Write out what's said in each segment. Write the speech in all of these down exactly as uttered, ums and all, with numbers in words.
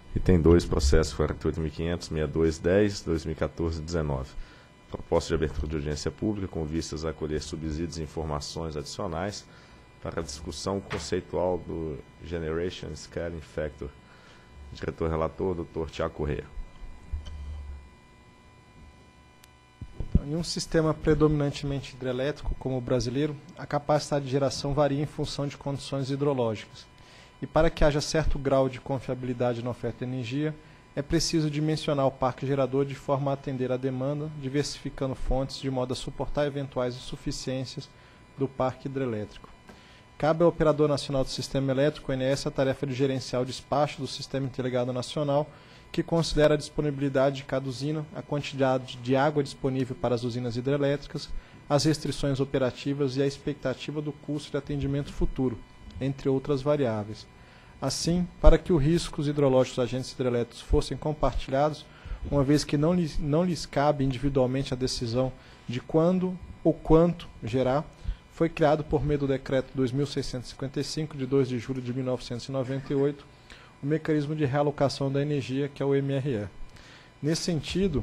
Item dois, processo quarenta e oito mil quinhentos, sessenta e dois dez, dois mil e quatorze, dezenove. Proposta de abertura de audiência pública com vistas a colher subsídios e informações adicionais para a discussão conceitual do Generation Scaling Factor. Diretor-relator, doutor Tiago Corrêa. Em um sistema predominantemente hidrelétrico, como o brasileiro, a capacidade de geração varia em função de condições hidrológicas. E para que haja certo grau de confiabilidade na oferta de energia, é preciso dimensionar o parque gerador de forma a atender à demanda, diversificando fontes de modo a suportar eventuais insuficiências do parque hidrelétrico. Cabe ao Operador Nacional do Sistema Elétrico, O N S, a tarefa de gerenciar o despacho do Sistema Interligado Nacional, que considera a disponibilidade de cada usina, a quantidade de água disponível para as usinas hidrelétricas, as restrições operativas e a expectativa do custo de atendimento futuro, entre outras variáveis. Assim, para que os riscos hidrológicos dos agentes hidrelétricos fossem compartilhados, uma vez que não lhes, não lhes cabe individualmente a decisão de quando ou quanto gerar, foi criado por meio do Decreto dois mil seiscentos e cinquenta e cinco, de dois de julho de mil novecentos e noventa e oito, o mecanismo de realocação da energia, que é o M R E. Nesse sentido,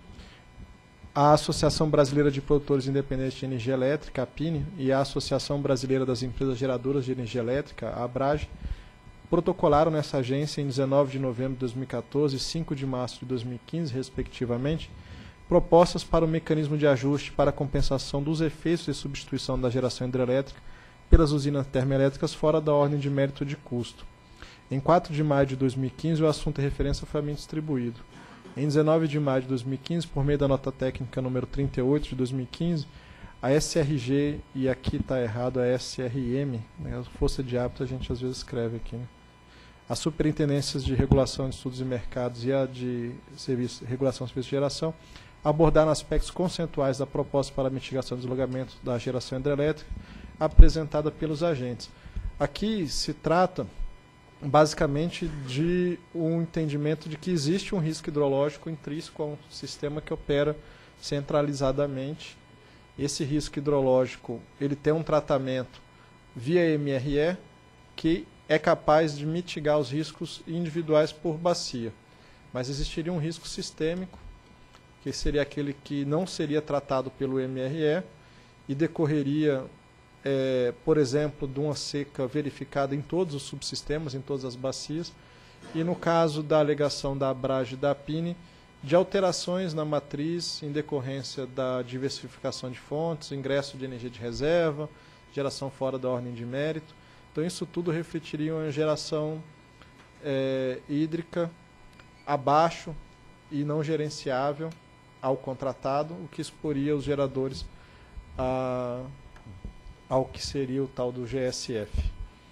a Associação Brasileira de Produtores Independentes de Energia Elétrica, a APINE, e a Associação Brasileira das Empresas Geradoras de Energia Elétrica, a ABRAGE, protocolaram nessa agência em dezenove de novembro de dois mil e quatorze e cinco de março de dois mil e quinze, respectivamente, propostas para o mecanismo de ajuste para a compensação dos efeitos de substituição da geração hidrelétrica pelas usinas termoelétricas fora da ordem de mérito de custo. Em quatro de maio de dois mil e quinze, o assunto de referência foi a mim distribuído. Em dezenove de maio de dois mil e quinze, por meio da nota técnica número trinta e oito de dois mil e quinze, a S R G, e aqui está errado a S R M, né, a força de hábito a gente às vezes escreve aqui, né? As superintendências de regulação de estudos e mercados e a de serviço, regulação de serviços de geração abordaram aspectos conceituais da proposta para a mitigação do deslocamento da geração hidrelétrica apresentada pelos agentes. Aqui se trata basicamente de um entendimento de que existe um risco hidrológico intrínseco a um sistema que opera centralizadamente. Esse risco hidrológico ele tem um tratamento via M R E que é capaz de mitigar os riscos individuais por bacia. Mas existiria um risco sistêmico, que seria aquele que não seria tratado pelo M R E e decorreria, é, por exemplo, de uma seca verificada em todos os subsistemas, em todas as bacias, e no caso da alegação da ABRAGE e da APINE, de alterações na matriz em decorrência da diversificação de fontes, ingresso de energia de reserva, geração fora da ordem de mérito. Então isso tudo refletiria uma geração é, hídrica abaixo e não gerenciável ao contratado, o que exporia os geradores a, ao que seria o tal do G S F.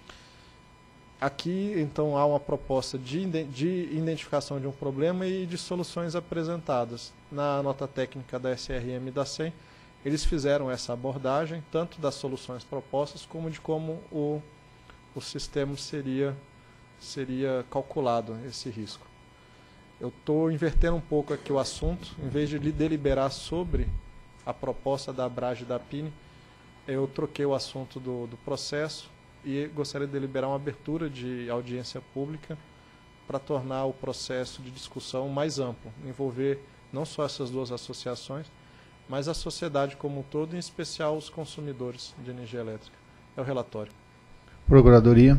Aqui, então, há uma proposta de, de identificação de um problema e de soluções apresentadas. Na nota técnica da S R M e da SEM, eles fizeram essa abordagem, tanto das soluções propostas, como de como o, o sistema seria, seria calculado, esse risco. Eu estou invertendo um pouco aqui o assunto, em vez de deliberar sobre a proposta da ABRAGE e da APINE, eu troquei o assunto do, do processo e gostaria de deliberar uma abertura de audiência pública para tornar o processo de discussão mais amplo, envolver não só essas duas associações, mas a sociedade como um todo, em especial os consumidores de energia elétrica. É o relatório. Procuradoria.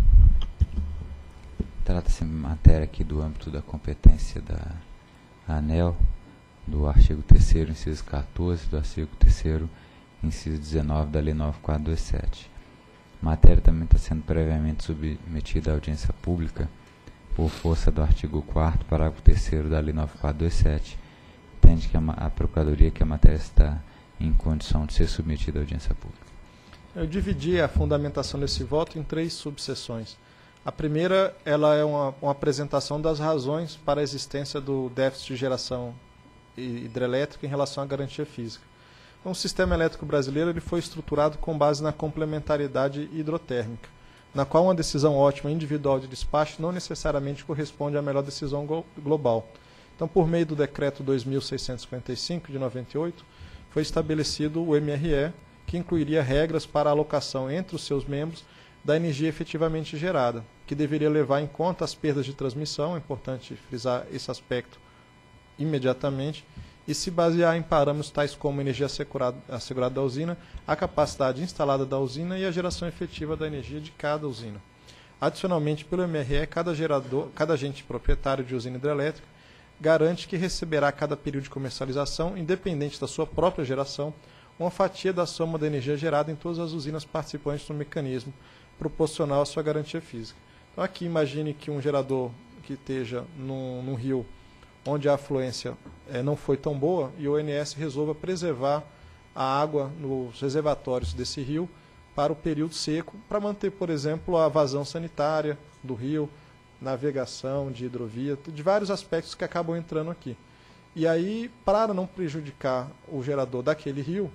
Trata-se de matéria aqui do âmbito da competência da ANEEL, do artigo terceiro, inciso quatorze, do artigo terceiro, inciso dezenove da Lei nove mil quatrocentos e vinte e sete. A matéria também está sendo previamente submetida à audiência pública por força do artigo quarto, parágrafo terceiro da Lei nove mil quatrocentos e vinte e sete. Entende que a, a Procuradoria que a matéria está em condição de ser submetida à audiência pública. Eu dividi a fundamentação desse voto em três subseções. A primeira, ela é uma, uma apresentação das razões para a existência do déficit de geração hidrelétrica em relação à garantia física. Então, o sistema elétrico brasileiro ele foi estruturado com base na complementariedade hidrotérmica, na qual uma decisão ótima individual de despacho não necessariamente corresponde à melhor decisão global. Então, por meio do Decreto dois mil seiscentos e cinquenta e cinco, de noventa e oito, foi estabelecido o M R E, que incluiria regras para a alocação entre os seus membros da energia efetivamente gerada, que deveria levar em conta as perdas de transmissão, é importante frisar esse aspecto imediatamente, e se basear em parâmetros tais como a energia assegurada, assegurada da usina, a capacidade instalada da usina e a geração efetiva da energia de cada usina. Adicionalmente, pelo M R E, cada gerador, cada agente proprietário de usina hidrelétrica garante que receberá a cada período de comercialização, independente da sua própria geração, uma fatia da soma da energia gerada em todas as usinas participantes do mecanismo, proporcional à sua garantia física. Então aqui imagine que um gerador que esteja num, num rio onde a afluência é, não foi tão boa e o O N S resolva preservar a água nos reservatórios desse rio para o período seco, para manter, por exemplo, a vazão sanitária do rio, navegação de hidrovia, de vários aspectos que acabam entrando aqui. E aí, para não prejudicar o gerador daquele rio,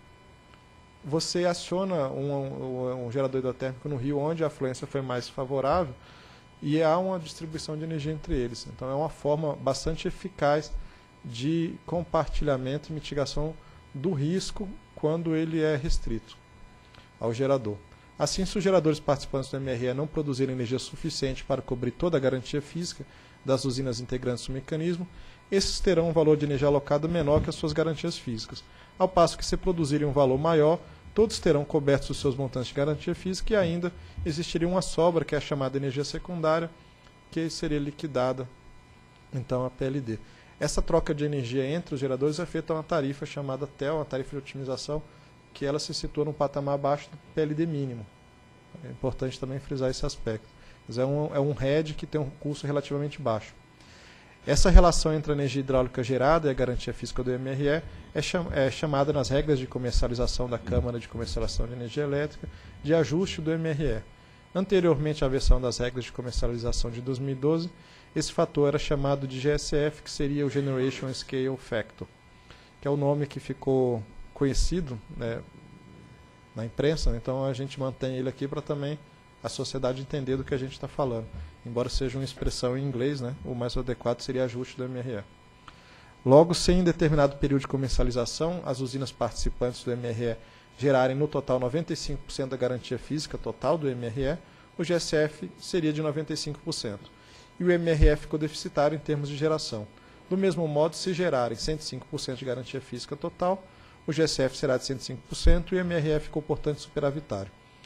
você aciona um, um, um gerador hidrotérmico no rio onde a afluência foi mais favorável e há uma distribuição de energia entre eles. Então é uma forma bastante eficaz de compartilhamento e mitigação do risco quando ele é restrito ao gerador. Assim, se os geradores participantes do M R E não produzirem energia suficiente para cobrir toda a garantia física das usinas integrantes do mecanismo, esses terão um valor de energia alocado menor que as suas garantias físicas. Ao passo que, se produzirem um valor maior, todos terão cobertos os seus montantes de garantia física e ainda existiria uma sobra, que é a chamada energia secundária, que seria liquidada, então, a P L D. Essa troca de energia entre os geradores é feita a uma tarifa chamada T E L, uma tarifa de otimização, que ela se situa num patamar abaixo do P L D mínimo. É importante também frisar esse aspecto. Mas é um, é um R E D que tem um custo relativamente baixo. Essa relação entre a energia hidráulica gerada e a garantia física do M R E é, cham é chamada nas regras de comercialização da Câmara de Comercialização de Energia Elétrica de ajuste do M R E. Anteriormente à versão das regras de comercialização de dois mil e doze, esse fator era chamado de G S F, que seria o Generation Scale Factor, que é o nome que ficou conhecido, né, na imprensa, né? Então a gente mantém ele aqui para também a sociedade entender do que a gente está falando. Embora seja uma expressão em inglês, né, o mais adequado seria ajuste do M R E. Logo, sem em determinado período de comercialização, as usinas participantes do M R E gerarem no total noventa e cinco por cento da garantia física total do M R E, o G S F seria de noventa e cinco por cento. E o M R E ficou deficitário em termos de geração. Do mesmo modo, se gerarem cento e cinco por cento de garantia física total, o G S F será de cento e cinco por cento e o M R E ficou, portanto, superavitário.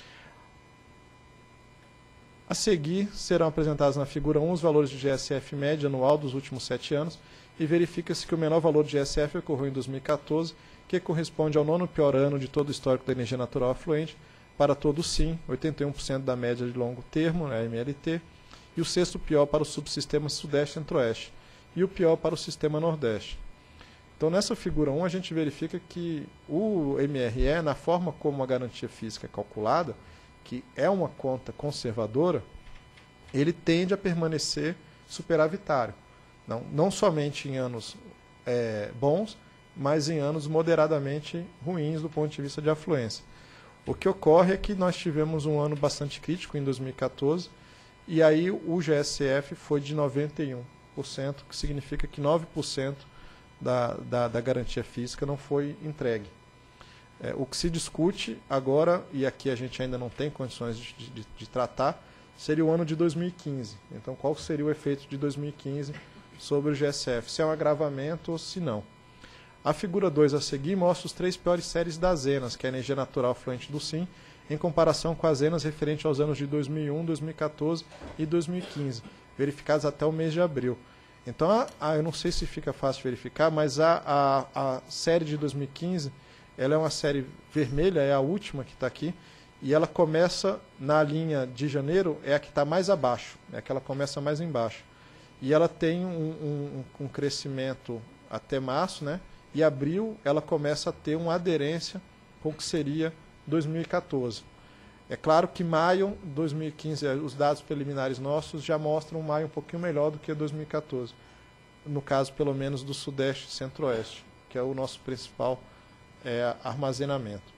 A seguir, serão apresentados na figura um os valores de G S F média anual dos últimos sete anos e verifica-se que o menor valor de G S F ocorreu em dois mil e quatorze, que corresponde ao nono pior ano de todo o histórico da energia natural afluente, para todo o Sim, oitenta e um por cento da média de longo termo, né, M L T, e o sexto pior para o subsistema Sudeste-Centro-Oeste, e o pior para o sistema Nordeste. Então, nessa figura um, a gente verifica que o M R E, na forma como a garantia física é calculada, que é uma conta conservadora, ele tende a permanecer superavitário. Não, não somente em anos é, bons, mas em anos moderadamente ruins do ponto de vista de afluência. O que ocorre é que nós tivemos um ano bastante crítico em dois mil e quatorze, e aí o G S F foi de noventa e um por cento, que significa que nove por cento da, da, da garantia física não foi entregue. É, o que se discute agora, e aqui a gente ainda não tem condições de, de, de tratar, seria o ano de dois mil e quinze. Então, qual seria o efeito de dois mil e quinze sobre o G S F? Se é um agravamento ou se não. A figura dois a seguir mostra os três piores séries das Zenas, que é a energia natural fluente do Sim, em comparação com as Zenas referentes aos anos de dois mil e um, dois mil e quatorze e dois mil e quinze, verificadas até o mês de abril. Então, a, a, eu não sei se fica fácil verificar, mas a, a, a série de dois mil e quinze, ela é uma série vermelha, é a última que está aqui, e ela começa na linha de janeiro, é a que está mais abaixo, é a que ela começa mais embaixo. E ela tem um, um, um crescimento até março, né? E abril ela começa a ter uma aderência com o que seria dois mil e quatorze. É claro que maio de dois mil e quinze, os dados preliminares nossos já mostram um maio um pouquinho melhor do que dois mil e quatorze. No caso, pelo menos, do Sudeste e Centro-Oeste, que é o nosso principal é, armazenamento.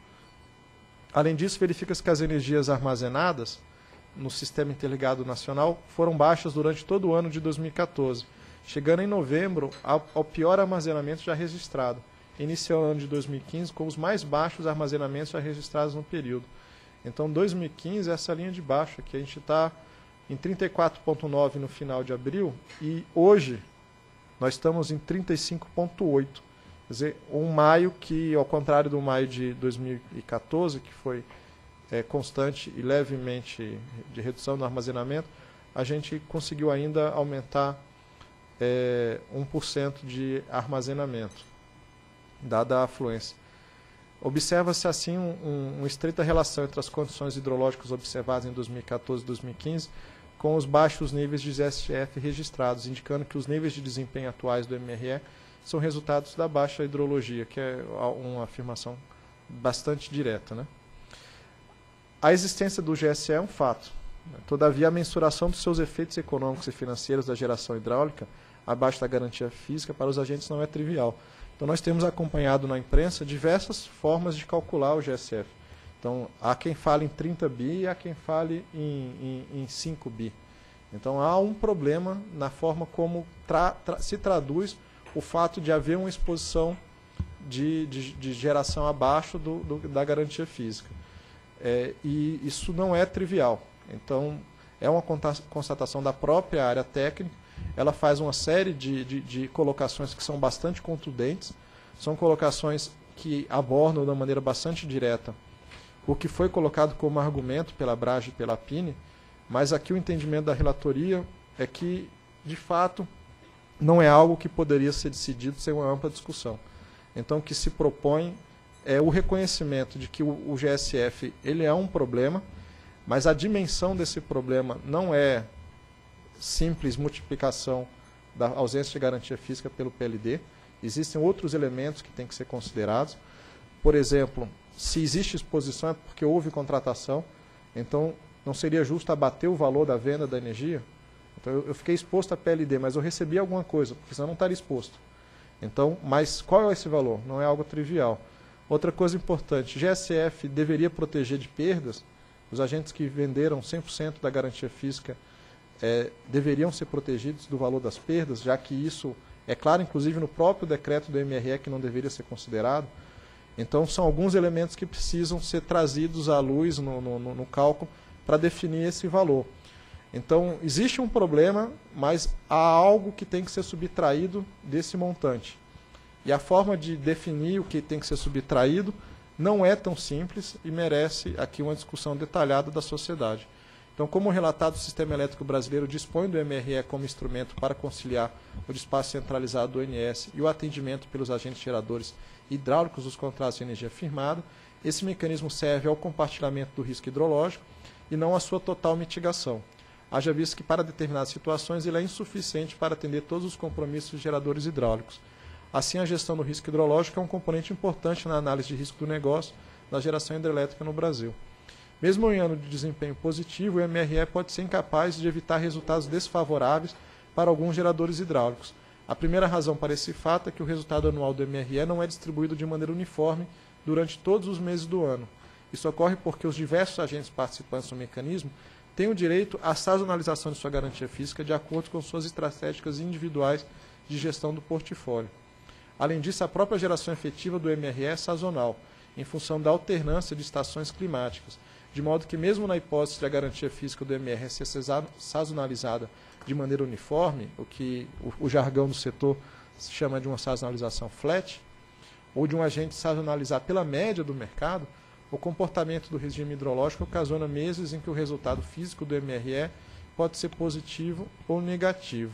Além disso, verifica-se que as energias armazenadas no Sistema Interligado Nacional foram baixas durante todo o ano de dois mil e quatorze, chegando em novembro ao, ao pior armazenamento já registrado, iniciando o ano de dois mil e quinze com os mais baixos armazenamentos já registrados no período. Então, dois mil e quinze, essa linha de baixo aqui, a gente está em trinta e quatro vírgula nove no final de abril e hoje nós estamos em trinta e cinco vírgula oito. Quer dizer, um maio que, ao contrário do maio de dois mil e quatorze, que foi é, constante e levemente de redução no armazenamento, a gente conseguiu ainda aumentar é, um por cento de armazenamento, dada a afluência. Observa-se assim um, um, uma estreita relação entre as condições hidrológicas observadas em dois mil e quatorze e dois mil e quinze com os baixos níveis de Z S F registrados, indicando que os níveis de desempenho atuais do M R E são resultados da baixa hidrologia, que é uma afirmação bastante direta, né? A existência do G S E é um fato. Todavia, a mensuração dos seus efeitos econômicos e financeiros da geração hidráulica abaixo da garantia física para os agentes não é trivial. Então, nós temos acompanhado na imprensa diversas formas de calcular o G S F. Então, há quem fale em trinta bi e há quem fale em, em, em cinco bi. Então, há um problema na forma como tra, tra, se traduz o fato de haver uma exposição de, de, de geração abaixo do, do, da garantia física. É, e isso não é trivial. Então, é uma constatação da própria área técnica. Ela faz uma série de, de, de colocações que são bastante contundentes, são colocações que abordam de uma maneira bastante direta o que foi colocado como argumento pela Brage e pela Pine, mas aqui o entendimento da relatoria é que, de fato, não é algo que poderia ser decidido sem uma ampla discussão. Então, o que se propõe é o reconhecimento de que o, o G S F ele é um problema, mas a dimensão desse problema não é simples multiplicação da ausência de garantia física pelo P L D. Existem outros elementos que têm que ser considerados. Por exemplo, se existe exposição é porque houve contratação, então não seria justo abater o valor da venda da energia. Então eu, eu fiquei exposto a P L D, mas eu recebi alguma coisa, porque senão não estaria exposto. Então, mas qual é esse valor? Não é algo trivial. Outra coisa importante, G S F deveria proteger de perdas. Os agentes que venderam cem por cento da garantia física é, deveriam ser protegidos do valor das perdas, já que isso é claro, inclusive, no próprio decreto do M R E, que não deveria ser considerado. Então, são alguns elementos que precisam ser trazidos à luz no, no, no cálculo para definir esse valor. Então, existe um problema, mas há algo que tem que ser subtraído desse montante. E a forma de definir o que tem que ser subtraído não é tão simples e merece aqui uma discussão detalhada da sociedade. Então, como relatado, o Sistema Elétrico Brasileiro dispõe do M R E como instrumento para conciliar o despacho centralizado do O N S e o atendimento pelos agentes geradores hidráulicos dos contratos de energia firmada. Esse mecanismo serve ao compartilhamento do risco hidrológico e não à sua total mitigação. Haja visto que, para determinadas situações, ele é insuficiente para atender todos os compromissos de geradores hidráulicos. Assim, a gestão do risco hidrológico é um componente importante na análise de risco do negócio da geração hidrelétrica no Brasil. Mesmo em ano de desempenho positivo, o M R E pode ser incapaz de evitar resultados desfavoráveis para alguns geradores hidráulicos. A primeira razão para esse fato é que o resultado anual do M R E não é distribuído de maneira uniforme durante todos os meses do ano. Isso ocorre porque os diversos agentes participantes do mecanismo têm o direito à sazonalização de sua garantia física de acordo com suas estratégicas individuais de gestão do portfólio. Além disso, a própria geração efetiva do M R E é sazonal, em função da alternância de estações climáticas, de modo que, mesmo na hipótese de a garantia física do M R E ser sazonalizada de maneira uniforme, o que o, o jargão do setor se chama de uma sazonalização flat, ou de um agente sazonalizar pela média do mercado, o comportamento do regime hidrológico ocasiona meses em que o resultado físico do M R E pode ser positivo ou negativo.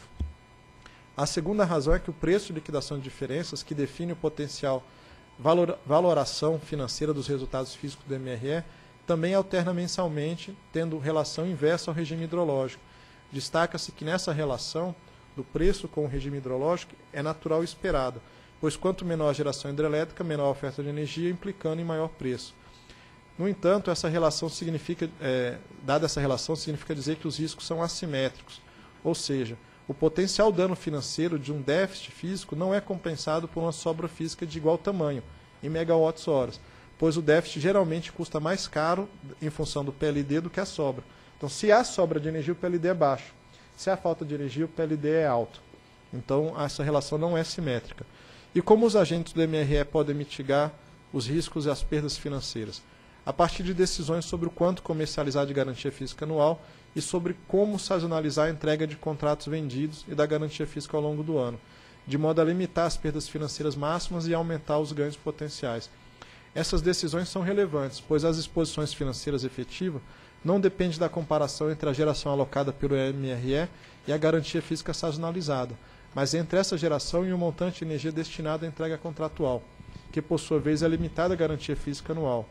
A segunda razão é que o preço de liquidação de diferenças, que define o potencial valor, valoração financeira dos resultados físicos do M R E, também alterna mensalmente, tendo relação inversa ao regime hidrológico. Destaca-se que nessa relação do preço com o regime hidrológico é natural e esperada, pois quanto menor a geração hidrelétrica, menor a oferta de energia, implicando em maior preço. No entanto, essa relação significa, é, dada essa relação, significa dizer que os riscos são assimétricos, ou seja, o potencial dano financeiro de um déficit físico não é compensado por uma sobra física de igual tamanho, em megawatts-horas, pois o déficit geralmente custa mais caro em função do P L D do que a sobra. Então, se há sobra de energia, o P L D é baixo. Se há falta de energia, o P L D é alto. Então, essa relação não é simétrica. E como os agentes do M R E podem mitigar os riscos e as perdas financeiras? a partir de decisões sobre o quanto comercializar de garantia física anual e sobre como sazonalizar a entrega de contratos vendidos e da garantia física ao longo do ano, de modo a limitar as perdas financeiras máximas e aumentar os ganhos potenciais. Essas decisões são relevantes, pois as exposições financeiras efetivas não dependem da comparação entre a geração alocada pelo M R E e a garantia física sazonalizada, mas entre essa geração e o montante de energia destinado à entrega contratual, que por sua vez é limitada à garantia física anual.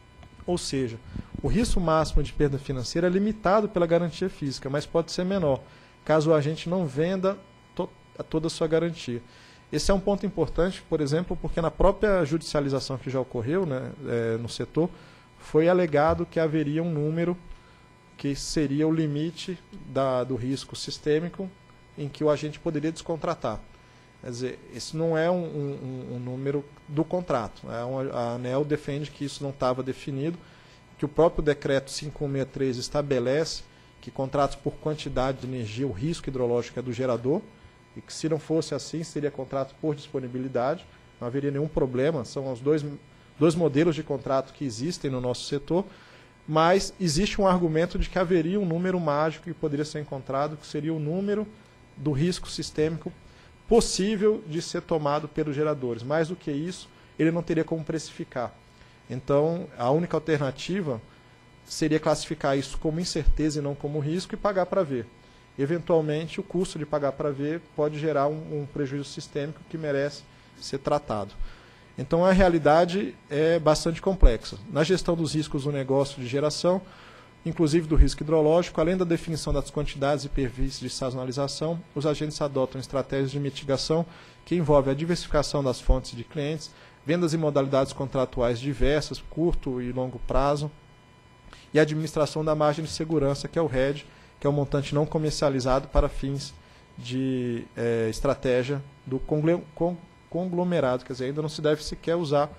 Ou seja, o risco máximo de perda financeira é limitado pela garantia física, mas pode ser menor, caso o agente não venda to toda a sua garantia. Esse é um ponto importante, por exemplo, porque na própria judicialização que já ocorreu, né, é, no setor, foi alegado que haveria um número que seria o limite da, do risco sistêmico em que o agente poderia descontratar. Quer dizer, esse não é um, um, um número do contrato. É uma, a ANEEL defende que isso não estava definido, que o próprio decreto cinco mil cento e sessenta e três estabelece que contratos por quantidade de energia, o risco hidrológico é do gerador, e que se não fosse assim, seria contrato por disponibilidade, não haveria nenhum problema, são os dois, dois modelos de contrato que existem no nosso setor, mas existe um argumento de que haveria um número mágico que poderia ser encontrado, que seria o número do risco sistêmico possível de ser tomado pelos geradores. Mais do que isso, ele não teria como precificar. Então, a única alternativa seria classificar isso como incerteza e não como risco e pagar para ver. Eventualmente, o custo de pagar para ver pode gerar um, um prejuízo sistêmico que merece ser tratado. Então, a realidade é bastante complexa. Na gestão dos riscos do negócio de geração, inclusive do risco hidrológico, além da definição das quantidades e perfis de sazonalização, os agentes adotam estratégias de mitigação que envolvem a diversificação das fontes de clientes, vendas e modalidades contratuais diversas, curto e longo prazo, e a administração da margem de segurança, que é o R E D, que é o montante não comercializado para fins de é, estratégia do conglomerado. Quer dizer, ainda não se deve sequer usar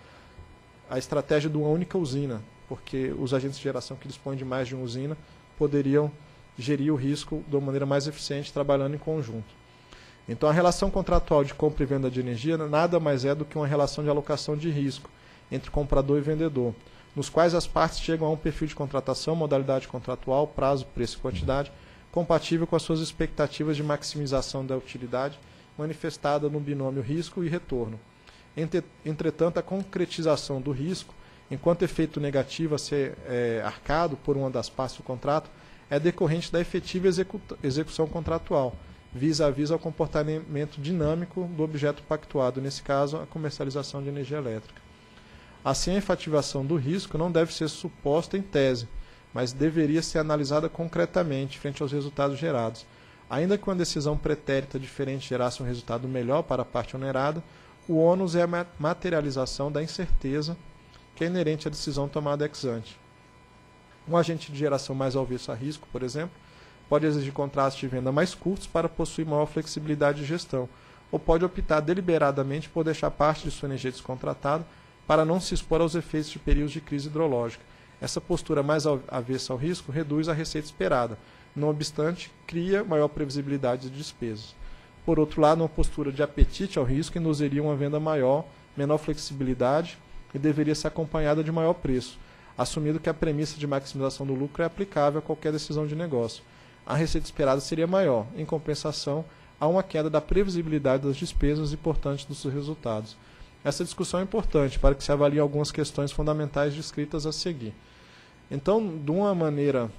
a estratégia de uma única usina, porque os agentes de geração que dispõem de mais de uma usina poderiam gerir o risco de uma maneira mais eficiente, trabalhando em conjunto. Então, a relação contratual de compra e venda de energia nada mais é do que uma relação de alocação de risco entre comprador e vendedor, nos quais as partes chegam a um perfil de contratação, modalidade contratual, prazo, preço e quantidade, compatível com as suas expectativas de maximização da utilidade, manifestada no binômio risco e retorno. Entretanto, a concretização do risco, enquanto efeito negativo a ser é, arcado por uma das partes do contrato, é decorrente da efetiva execução contratual, vis-à-vis ao comportamento dinâmico do objeto pactuado, nesse caso, a comercialização de energia elétrica. Assim, a efetivação do risco não deve ser suposta em tese, mas deveria ser analisada concretamente frente aos resultados gerados. Ainda que uma decisão pretérita diferente gerasse um resultado melhor para a parte onerada, o ônus é a materialização da incerteza que é inerente à decisão tomada ex ante. Um agente de geração mais avesso a risco, por exemplo, pode exigir contratos de venda mais curtos para possuir maior flexibilidade de gestão, ou pode optar deliberadamente por deixar parte de sua energia descontratada para não se expor aos efeitos de períodos de crise hidrológica. Essa postura mais avessa ao risco reduz a receita esperada, não obstante, cria maior previsibilidade de despesas. Por outro lado, uma postura de apetite ao risco induziria uma venda maior, menor flexibilidade e deveria ser acompanhada de maior preço, assumindo que a premissa de maximização do lucro é aplicável a qualquer decisão de negócio. A receita esperada seria maior, em compensação, há uma queda da previsibilidade das despesas e, portanto, dos resultados. Essa discussão é importante para que se avaliem algumas questões fundamentais descritas a seguir. Então, de uma maneira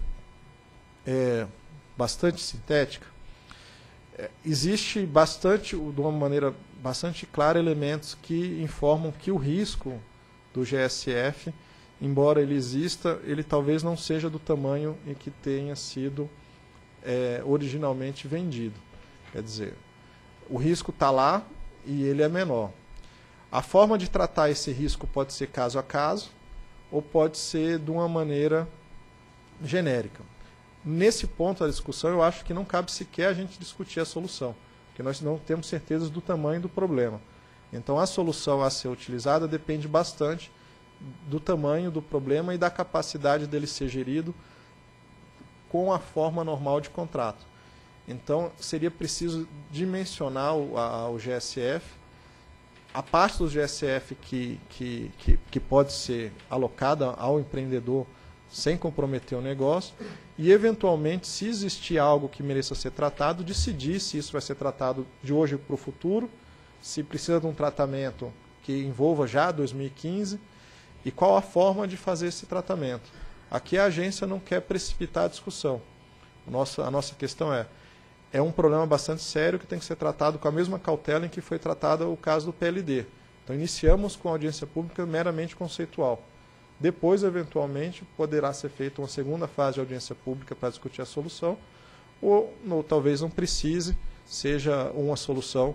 é, bastante sintética, é, existe bastante, de uma maneira bastante clara, elementos que informam que o risco do G S F, embora ele exista, ele talvez não seja do tamanho em que tenha sido é, originalmente vendido. Quer dizer, o risco está lá e ele é menor. A forma de tratar esse risco pode ser caso a caso ou pode ser de uma maneira genérica. Nesse ponto da discussão, eu acho que não cabe sequer a gente discutir a solução, porque nós não temos certeza do tamanho do problema. Então, a solução a ser utilizada depende bastante do tamanho do problema e da capacidade dele ser gerido com a forma normal de contrato. Então, seria preciso dimensionar o, a, o G S F a parte do G S F que, que, que, que pode ser alocada ao empreendedor sem comprometer o negócio e, eventualmente, se existir algo que mereça ser tratado, decidir se isso vai ser tratado de hoje para o futuro, se precisa de um tratamento que envolva já dois mil e quinze e qual a forma de fazer esse tratamento. Aqui a agência não quer precipitar a discussão. A nossa, a nossa questão é, é um problema bastante sério que tem que ser tratado com a mesma cautela em que foi tratado o caso do P L D. Então, iniciamos com a audiência pública meramente conceitual. Depois, eventualmente, poderá ser feita uma segunda fase de audiência pública para discutir a solução, ou, ou talvez não precise, seja uma solução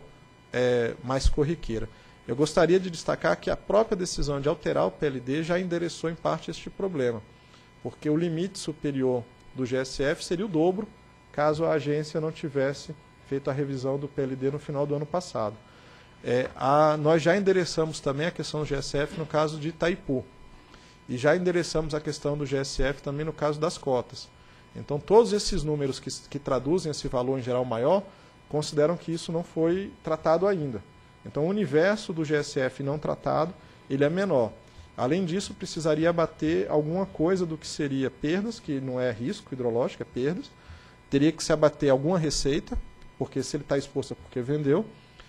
é, mais corriqueira. Eu gostaria de destacar que a própria decisão de alterar o P L D já endereçou em parte este problema, porque o limite superior do G S F seria o dobro, caso a agência não tivesse feito a revisão do P L D no final do ano passado. É, a, nós já endereçamos também a questão do G S F no caso de Itaipu. E já endereçamos a questão do G S F também no caso das cotas. Então, todos esses números que, que traduzem esse valor em geral maior, consideram que isso não foi tratado ainda. Então, o universo do G S F não tratado, ele é menor. Além disso, precisaria abater alguma coisa do que seria perdas, que não é risco hidrológico, é perdas. Teria que se abater alguma receita, porque se ele está exposto é porque vendeu.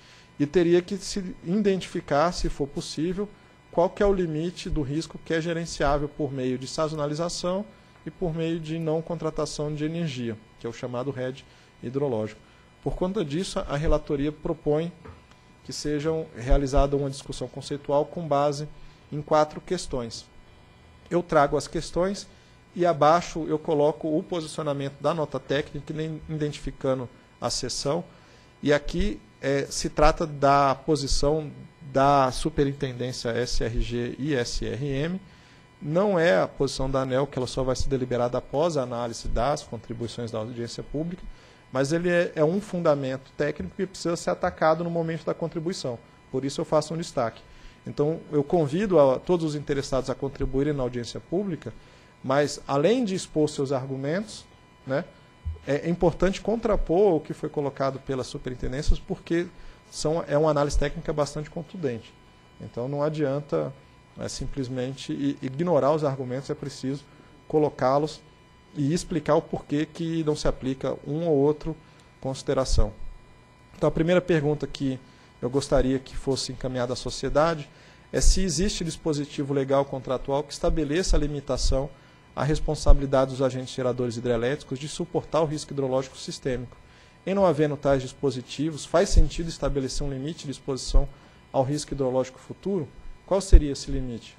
E teria que se identificar, se for possível, qual que é o limite do risco que é gerenciável por meio de sazonalização e por meio de não contratação de energia, que é o chamado R E D hidrológico. Por conta disso, a relatoria propõe que seja realizada uma discussão conceitual com base em quatro questões. Eu trago as questões e abaixo eu coloco o posicionamento da nota técnica, identificando a seção. E aqui é, se trata da posição da Superintendência S R G e S R M, não é a posição da ANEEL, que ela só vai ser deliberada após a análise das contribuições da audiência pública, mas ele é, é um fundamento técnico que precisa ser atacado no momento da contribuição. Por isso eu faço um destaque. Então, eu convido a todos os interessados a contribuírem na audiência pública, mas, além de expor seus argumentos, né, é importante contrapor o que foi colocado pelas superintendências, porque são, é uma análise técnica bastante contundente. Então, não adianta é, simplesmente ignorar os argumentos, é preciso colocá-los e explicar o porquê que não se aplica um ou outro consideração. Então, a primeira pergunta que eu gostaria que fosse encaminhada à sociedade é se existe dispositivo legal contratual que estabeleça a limitação à responsabilidade dos agentes geradores hidrelétricos de suportar o risco hidrológico sistêmico. Em não havendo tais dispositivos, faz sentido estabelecer um limite de exposição ao risco hidrológico futuro? Qual seria esse limite?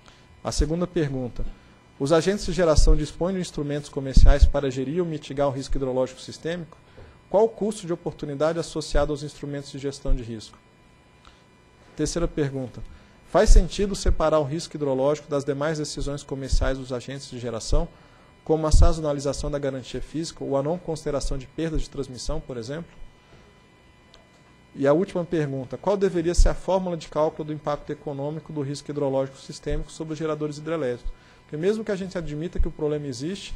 A segunda pergunta: os agentes de geração dispõem de instrumentos comerciais para gerir ou mitigar o risco hidrológico sistêmico? Qual o custo de oportunidade associado aos instrumentos de gestão de risco? Terceira pergunta: faz sentido separar o risco hidrológico das demais decisões comerciais dos agentes de geração, como a sazonalização da garantia física ou a não consideração de perdas de transmissão, por exemplo? E a última pergunta: qual deveria ser a fórmula de cálculo do impacto econômico do risco hidrológico sistêmico sobre os geradores hidrelétricos? Porque mesmo que a gente admita que o problema existe,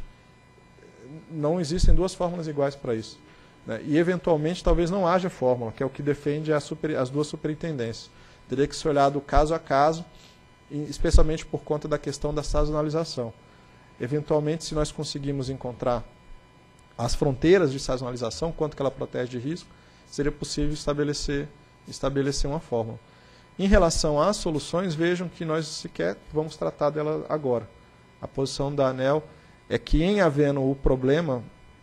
não existem duas fórmulas iguais para isso. Né? E, eventualmente, talvez não haja fórmula, que é o que defende a super, as duas superintendências. Teria que ser olhado caso a caso, especialmente por conta da questão da sazonalização. Eventualmente, se nós conseguimos encontrar as fronteiras de sazonalização, quanto que ela protege de risco, seria possível estabelecer, estabelecer uma fórmula. Em relação às soluções, vejam que nós sequer vamos tratar dela agora. A posição da ANEEL é que, em havendo o problema,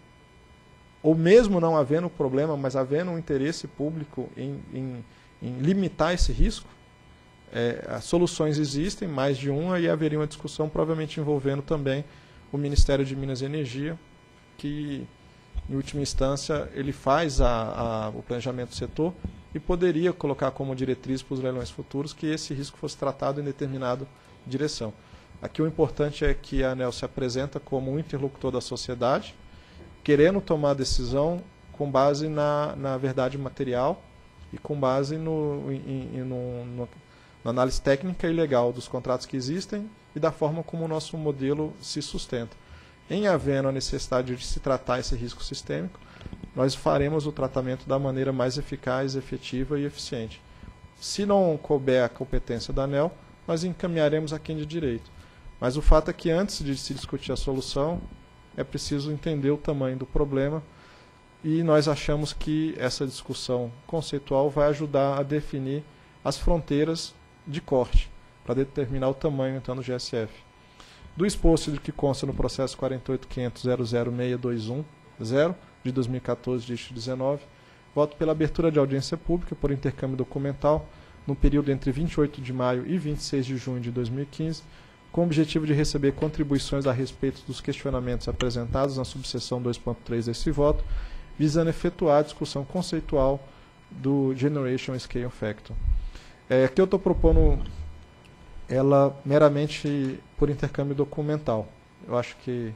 ou mesmo não havendo o problema, mas havendo um interesse público em, em, em limitar esse risco, é, as soluções existem, mais de uma, e haveria uma discussão provavelmente envolvendo também o Ministério de Minas e Energia, que, em última instância, ele faz a, a, o planejamento do setor e poderia colocar como diretriz para os leilões futuros que esse risco fosse tratado em determinada direção. Aqui o importante é que a ANEEL se apresenta como um interlocutor da sociedade, querendo tomar decisão com base na, na verdade material e com base no, em, em, no, no, na análise técnica e legal dos contratos que existem e da forma como o nosso modelo se sustenta. Em havendo a necessidade de se tratar esse risco sistêmico, nós faremos o tratamento da maneira mais eficaz, efetiva e eficiente. Se não couber a competência da ANEEL, nós encaminharemos a quem de direito. Mas o fato é que antes de se discutir a solução, é preciso entender o tamanho do problema, e nós achamos que essa discussão conceitual vai ajudar a definir as fronteiras de corte, para determinar o tamanho então do G S F. Do exposto de que consta no processo quarenta e oito ponto quinhentos ponto zero zero seis dois um zero de dois mil e quatorze, dígito dezenove, voto pela abertura de audiência pública por intercâmbio documental no período entre vinte e oito de maio e vinte e seis de junho de dois mil e quinze, com o objetivo de receber contribuições a respeito dos questionamentos apresentados na subseção dois ponto três desse voto, visando efetuar a discussão conceitual do Generation Scale Factor. É, aqui eu estou propondo ela meramente por intercâmbio documental. Eu acho que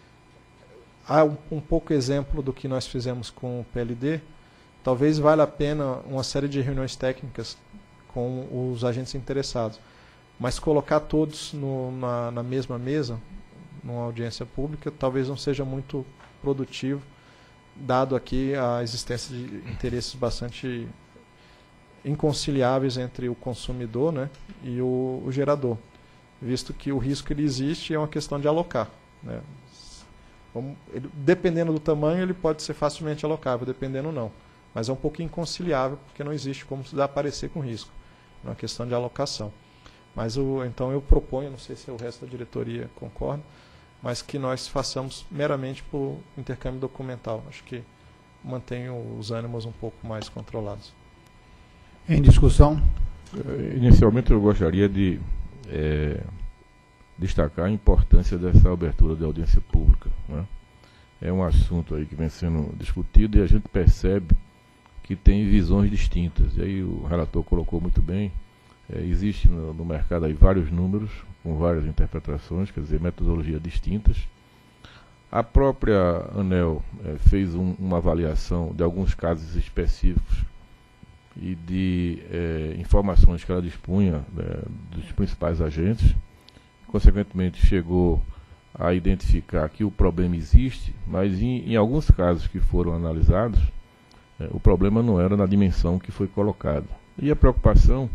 há um, um pouco exemplo do que nós fizemos com o P L D. Talvez valha a pena uma série de reuniões técnicas com os agentes interessados, mas colocar todos no, na, na mesma mesa, numa audiência pública, talvez não seja muito produtivo, dado aqui a existência de interesses bastante inconciliáveis entre o consumidor, né, e o, o gerador, visto que o risco ele existe e é uma questão de alocar, né. Vamos, ele, dependendo do tamanho, ele pode ser facilmente alocável, dependendo não. Mas é um pouco inconciliável, porque não existe como desaparecer com risco. É uma questão de alocação. Mas o, então eu proponho, não sei se o resto da diretoria concorda, mas que nós façamos meramente por intercâmbio documental. Acho que mantém os ânimos um pouco mais controlados. Em discussão? Inicialmente eu gostaria de é, destacar a importância dessa abertura de audiência pública, né? É um assunto aí que vem sendo discutido e a gente percebe que tem visões distintas. E aí o relator colocou muito bem, é, existe no, no mercado aí vários números, com várias interpretações, quer dizer, metodologias distintas. A própria ANEEL é, fez um, uma avaliação de alguns casos específicos e de é, informações que ela dispunha é, dos principais agentes. Consequentemente, chegou a identificar que o problema existe, mas em, em alguns casos que foram analisados, é, o problema não era na dimensão que foi colocada. E a preocupação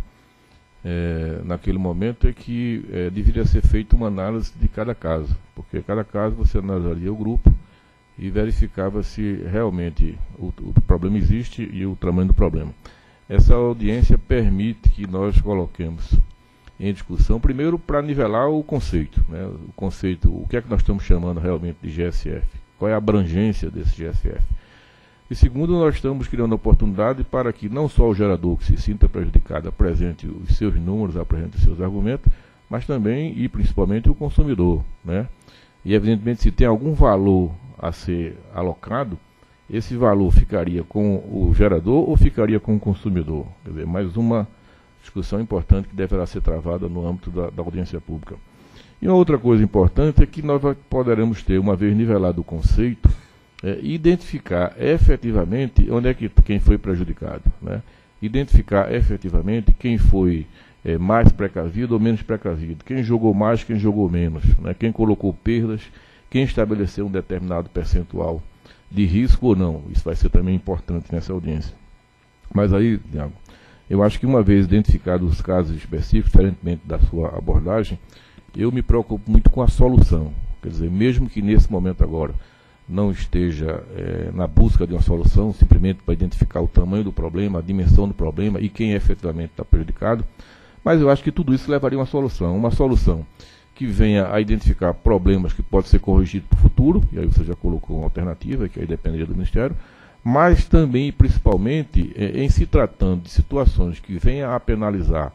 É, naquele momento é que é, deveria ser feita uma análise de cada caso, porque cada caso você analisaria o grupo e verificava se realmente o, o problema existe e o tamanho do problema. Essa audiência permite que nós coloquemos em discussão, primeiro para nivelar o conceito, né? O conceito, o que é que nós estamos chamando realmente de G S F, qual é a abrangência desse G S F. E segundo, nós estamos criando oportunidade para que não só o gerador que se sinta prejudicado apresente os seus números, apresente os seus argumentos, mas também e principalmente o consumidor, né? E evidentemente, se tem algum valor a ser alocado, esse valor ficaria com o gerador ou ficaria com o consumidor? Quer dizer, mais uma discussão importante que deverá ser travada no âmbito da, da audiência pública. E uma outra coisa importante é que nós poderemos ter, uma vez nivelado o conceito, É, identificar efetivamente onde é que quem foi prejudicado, né? Identificar efetivamente quem foi é, mais precavido ou menos precavido, quem jogou mais, quem jogou menos, né? Quem colocou perdas, quem estabeleceu um determinado percentual de risco ou não. Isso vai ser também importante nessa audiência. Mas aí, Thiago, eu acho que uma vez identificados os casos específicos, diferentemente da sua abordagem, eu me preocupo muito com a solução. Quer dizer, mesmo que nesse momento agora não esteja é, na busca de uma solução, simplesmente para identificar o tamanho do problema, a dimensão do problema e quem efetivamente está prejudicado, mas eu acho que tudo isso levaria a uma solução, uma solução que venha a identificar problemas que podem ser corrigidos para o futuro, e aí você já colocou uma alternativa, que aí dependeria do Ministério, mas também, principalmente, é, em se tratando de situações que venham a penalizar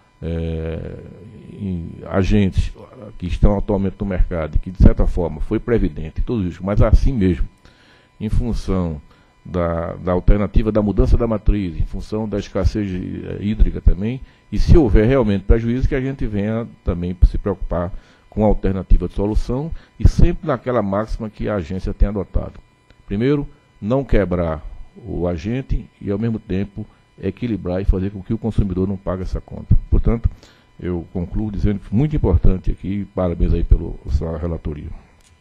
É, em agentes que estão atualmente no mercado e que de certa forma foi previdente, tudo isso, mas assim mesmo, em função da, da alternativa da mudança da matriz, em função da escassez hídrica também, e se houver realmente prejuízo, que a gente venha também se preocupar com a alternativa de solução e sempre naquela máxima que a agência tem adotado. Primeiro, não quebrar o agente e ao mesmo tempo equilibrar e fazer com que o consumidor não pague essa conta. Portanto, eu concluo dizendo que muito importante aqui, parabéns aí pela sua relatoria.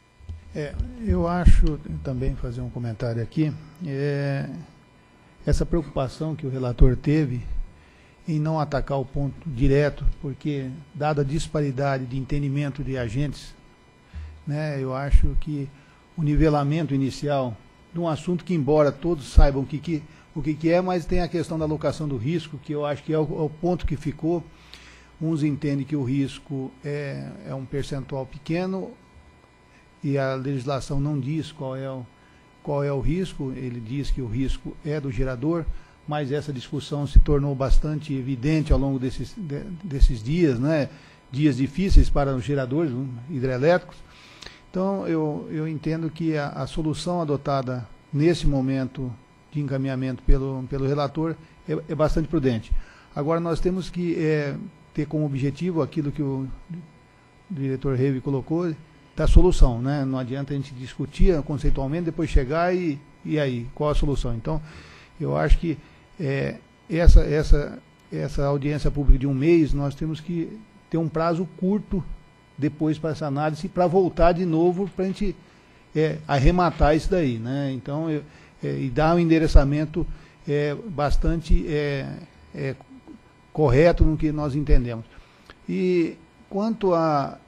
É, eu acho também fazer um comentário aqui, é, essa preocupação que o relator teve em não atacar o ponto direto, porque, dada a disparidade de entendimento de agentes, né, eu acho que o nivelamento inicial de um assunto que, embora todos saibam o que, que, o que, que é, mas tem a questão da alocação do risco, que eu acho que é o, é o ponto que ficou. Uns entendem que o risco é, é um percentual pequeno e a legislação não diz qual é, o, qual é o risco, ele diz que o risco é do gerador, mas essa discussão se tornou bastante evidente ao longo desses, de, desses dias, né? Dias difíceis para os geradores um, hidrelétricos. Então, eu, eu entendo que a, a solução adotada nesse momento de encaminhamento pelo, pelo relator é, é bastante prudente. Agora, nós temos que é, ter como objetivo aquilo que o diretor Reve colocou, da solução, né? Não adianta a gente discutir conceitualmente, depois chegar e, e aí, qual a solução? Então, eu acho que é, essa, essa, essa audiência pública de um mês, nós temos que ter um prazo curto depois para essa análise, para voltar de novo, para a gente é, arrematar isso daí, né? Então, eu, é, e dar um endereçamento é, bastante é, é, correto no que nós entendemos. E quanto a,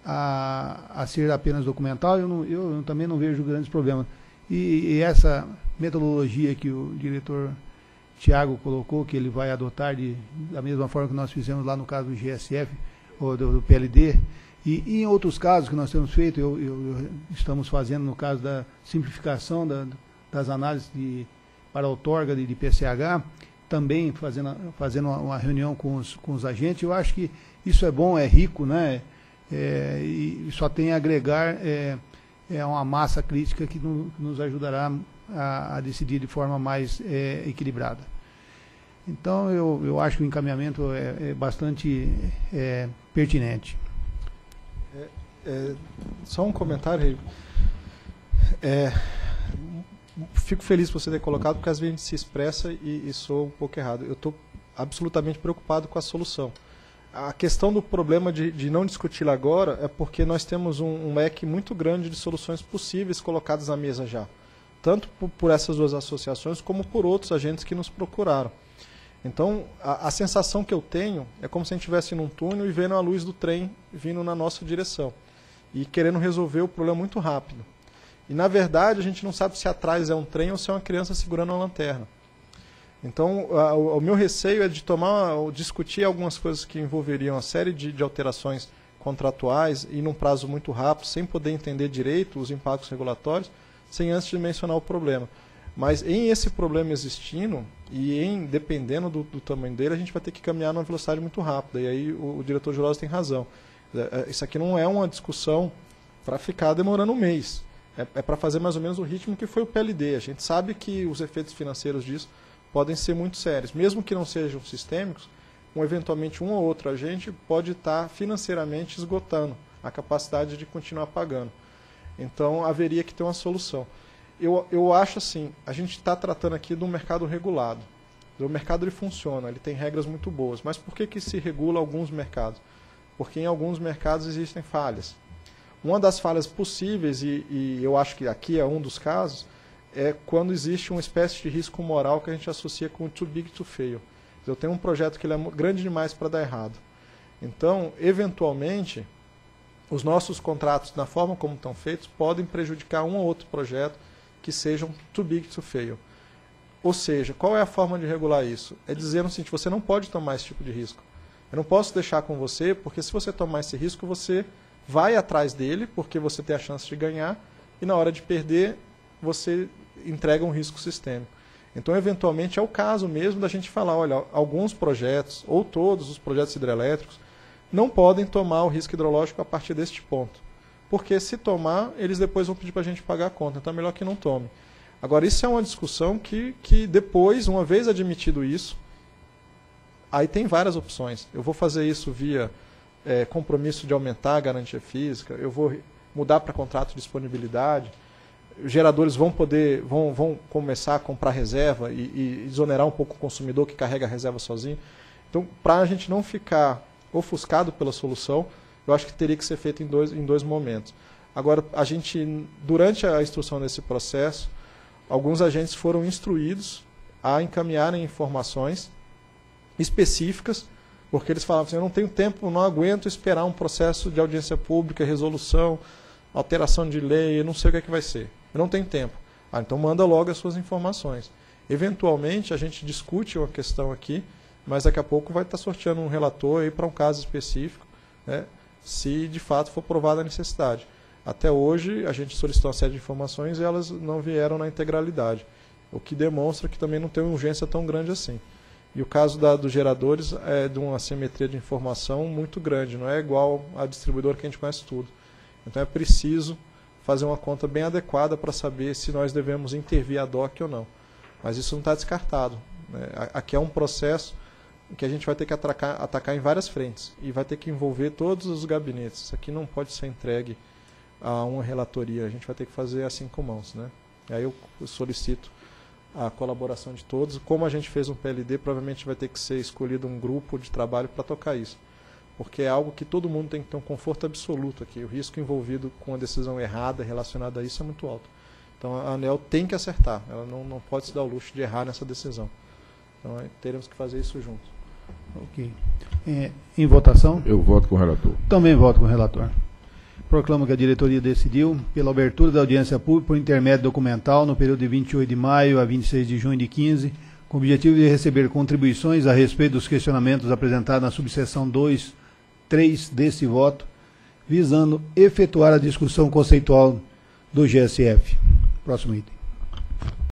a, a ser apenas documental, eu, não, eu também não vejo grandes problemas. E, e essa metodologia que o diretor Tiago colocou, que ele vai adotar de, da mesma forma que nós fizemos lá no caso do G S F, ou do, do P L D, e, e em outros casos que nós temos feito, eu, eu, eu, estamos fazendo no caso da simplificação da, das análises de, para a outorga de, de P C H, também fazendo, fazendo uma, uma reunião com os, com os agentes. Eu acho que isso é bom, é rico, né? É, e só tem a agregar é, é uma massa crítica que, no, que nos ajudará a, a decidir de forma mais é, equilibrada. Então, eu, eu acho que o encaminhamento é, é bastante é, pertinente. É, é, só um comentário, é, fico feliz por você ter colocado, porque às vezes a gente se expressa e, e sou um pouco errado. Eu estou absolutamente preocupado com a solução. A questão do problema de, de não discuti-la agora é porque nós temos um, um leque muito grande de soluções possíveis colocadas na mesa já. Tanto por, por essas duas associações, como por outros agentes que nos procuraram. Então, a, a sensação que eu tenho é como se a gente estivesse num túnel e vendo a luz do trem vindo na nossa direção. E querendo resolver o problema muito rápido. E, na verdade, a gente não sabe se atrás é um trem ou se é uma criança segurando uma lanterna. Então, a, o, o meu receio é de tomar, discutir algumas coisas que envolveriam uma série de, de alterações contratuais e num prazo muito rápido, sem poder entender direito os impactos regulatórios, sem antes de mencionar o problema. Mas em esse problema existindo, e em dependendo do, do tamanho dele, a gente vai ter que caminhar numa velocidade muito rápida. E aí o, o diretor Jurosa tem razão. Isso aqui não é uma discussão para ficar demorando um mês. É, é para fazer mais ou menos o ritmo que foi o P L D. A gente sabe que os efeitos financeiros disso podem ser muito sérios. Mesmo que não sejam sistêmicos, um, eventualmente um ou outro agente pode estar financeiramente esgotando a capacidade de continuar pagando. Então, haveria que ter uma solução. Eu, eu acho assim, a gente está tratando aqui de um mercado regulado. O mercado ele funciona, ele tem regras muito boas. Mas por que, que se regula alguns mercados? Porque em alguns mercados existem falhas. Uma das falhas possíveis, e, e eu acho que aqui é um dos casos, é quando existe uma espécie de risco moral que a gente associa com too big to fail. Eu tenho um projeto que ele é grande demais para dar errado. Então, eventualmente, os nossos contratos, na forma como estão feitos, podem prejudicar um ou outro projeto que sejam too big to fail. Ou seja, qual é a forma de regular isso? É dizer o seguinte, você não pode tomar esse tipo de risco. Eu não posso deixar com você, porque se você tomar esse risco, você vai atrás dele, porque você tem a chance de ganhar, e na hora de perder, você entrega um risco sistêmico. Então, eventualmente, é o caso mesmo da gente falar, olha, alguns projetos, ou todos os projetos hidrelétricos, não podem tomar o risco hidrológico a partir deste ponto. Porque se tomar, eles depois vão pedir para a gente pagar a conta. Então é melhor que não tome. Agora, isso é uma discussão que, que depois, uma vez admitido isso, aí tem várias opções. Eu vou fazer isso via é, compromisso de aumentar a garantia física, eu vou mudar para contrato de disponibilidade, os geradores vão poder, vão, vão começar a comprar reserva e, e exonerar um pouco o consumidor que carrega a reserva sozinho. Então, para a gente não ficar ofuscado pela solução, eu acho que teria que ser feito em dois, em dois momentos. Agora, a gente, durante a instrução desse processo, alguns agentes foram instruídos a encaminharem informações específicas, porque eles falavam assim, eu não tenho tempo, não aguento esperar um processo de audiência pública, resolução, alteração de lei, eu não sei o que é que vai ser. Eu não tenho tempo. Ah, então manda logo as suas informações. Eventualmente a gente discute uma questão aqui, mas daqui a pouco vai estar sorteando um relator aí para um caso específico, né, se de fato for provada a necessidade. Até hoje a gente solicitou uma série de informações e elas não vieram na integralidade, o que demonstra que também não tem uma urgência tão grande assim. E o caso da, dos geradores é de uma assimetria de informação muito grande, não é igual a distribuidora que a gente conhece tudo. Então é preciso fazer uma conta bem adequada para saber se nós devemos intervir ad hoc ou não. Mas isso não está descartado, né? Aqui é um processo que a gente vai ter que atacar, atacar em várias frentes e vai ter que envolver todos os gabinetes. Isso aqui não pode ser entregue a uma relatoria, a gente vai ter que fazer assim com mãos, né? Aí eu solicito a colaboração de todos. Como a gente fez um P L D, provavelmente vai ter que ser escolhido um grupo de trabalho para tocar isso, porque é algo que todo mundo tem que ter um conforto absoluto aqui. O risco envolvido com a decisão errada relacionada a isso é muito alto. Então a ANEEL tem que acertar, ela não, não pode se dar o luxo de errar nessa decisão. Então teremos que fazer isso juntos. Ok. É, em votação? Eu voto com o relator. Também voto com o relator. Proclamo que a diretoria decidiu pela abertura da audiência pública por intermédio documental no período de vinte e oito de maio a vinte e seis de junho de quinze, com o objetivo de receber contribuições a respeito dos questionamentos apresentados na subseção dois, três deste voto, visando efetuar a discussão conceitual do G S F. Próximo item.